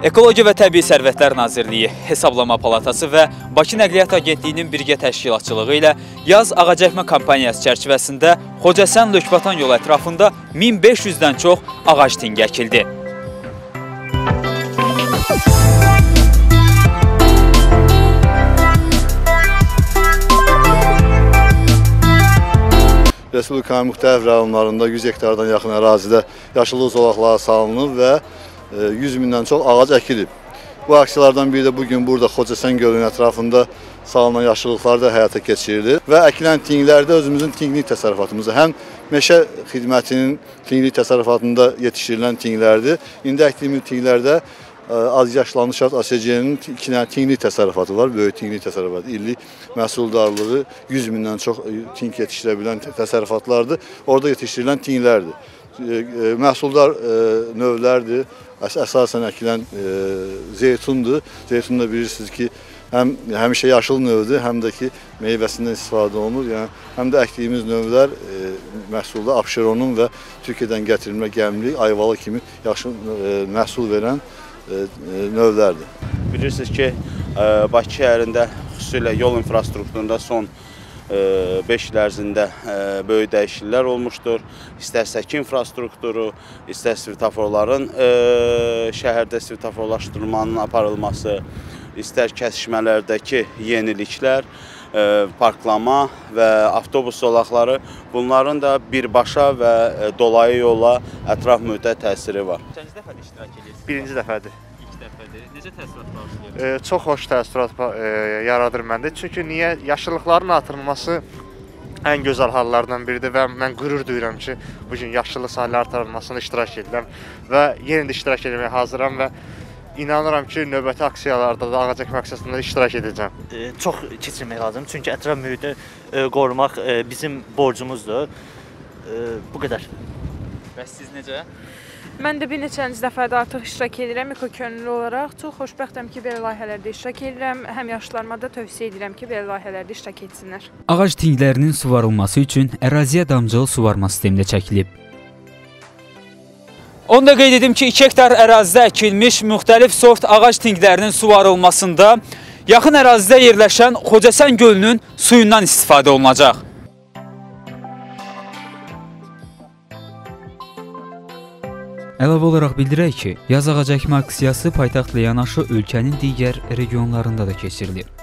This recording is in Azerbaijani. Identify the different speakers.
Speaker 1: Ekologiya və Təbii Sərvətlər Nazirliyi, Hesablama Palatası və Bakı Nəqliyyat Agentliyinin birgə təşkilatçılığı ilə yaz ağacəkmə kampaniyası çərçivəsində Xocasən-Lökbatan yolu ətrafında 1500-dən çox ağac tinqi əkildi.
Speaker 2: Respublikanın müxtəlif rayonlarında 100 hektardan yaxın ərazidə yaşıllıq zolaqları salınıb və 100 mindən çox ağac əkilib. Bu aksiyalardan biri də bugün burada Xocasən gölünün ətrafında salınan yaşıllıqlar da həyata keçirilir və əkilən tinqlərdə özümüzün tinqlik təsərrüfatımızı, həm meşə xidmətinin tinqlik təsərrüfatında yetişdirilən tinqlərdir. İndi əkdiyimiz tinqlərdə azyaşlanmış ASC-nin tinqlik təsərrüfatı var, böyük tinqlik təsərrüfatı. İllik məhsuldarlığı 100 mindən çox tinq yetişdirə bilən təsərrüfatlardır. Orada yetişdirilən tinqlərdir. Məhsuldar növlərdir. Əsasən əkilən zeytundur. Zeytun da bilirsiniz ki, həmişə yaşıl növdür, həm də ki, meyvəsindən istifadə olunur. Yəni, həm də əkdiyimiz növlər məhsulda Abşeronun və Türkiyədən gətirilmə gəmlik, ayvalı kimi yaxşı məhsul verən növlərdir.
Speaker 3: Bilirsiniz ki, Bakı şəhərində xüsusilə yol infrastrukturunda son 5 il ərzində böyük dəyişikliklər olmuşdur. İstər səki infrastrukturu, istər svetoforların şəhərdə svetoforlaşdırmanın aparılması, istər kəsişmələrdəki yeniliklər, parklama və avtobus zolaqları, bunların da birbaşa və dolayı yola ətraf mühitə təsiri var.
Speaker 1: Neçənci dəfədir iştirak edirsiniz?
Speaker 4: Birinci dəfədir.
Speaker 1: İlk dəfədir. Necə təəssürat bağışlayır?
Speaker 4: Çox xoş təəssürat yaradır məndə. Çünki niyə? Yaşıllıqların artırılması ən gözəl hallardan biridir və mən qürur duyuram ki, bugün yaşıllıq sahələri artırılmasında iştirak edirəm və yenə də iştirak etməyə hazıram və İnanıram ki, növbəti aksiyalarda da ağac əkmə aksiyasında iştirak edəcəm.
Speaker 5: Çox keçirmək lazım, çünki ətraf mühiti qorumaq bizim borcumuzdur. Bu qədər.
Speaker 1: Bəs siz necə?
Speaker 6: Mən də bir neçənci dəfədə artıq iştirak edirəm, ekokönüllü olaraq. Çox xoşbəxtəm ki, belə layihələrdə iştirak edirəm. Həm yaşlılarıma da tövsiyə edirəm ki, belə layihələrdə iştirak etsinlər.
Speaker 1: Ağac tinqlərinin suvarılması üçün əraziyə damcılı suvarma sistemində çəkilib. Onu da qeyd edim ki, 2 hektar ərazidə əkilmiş müxtəlif sort ağac tinqlərinin suvarılmasında yaxın ərazidə yerləşən Xocasən gölünün suyundan istifadə olunacaq. Əlavə olaraq bildirək ki, yaz ağac əkmə aksiyası paytaxtla yanaşı ölkənin digər regionlarında da keçirilir.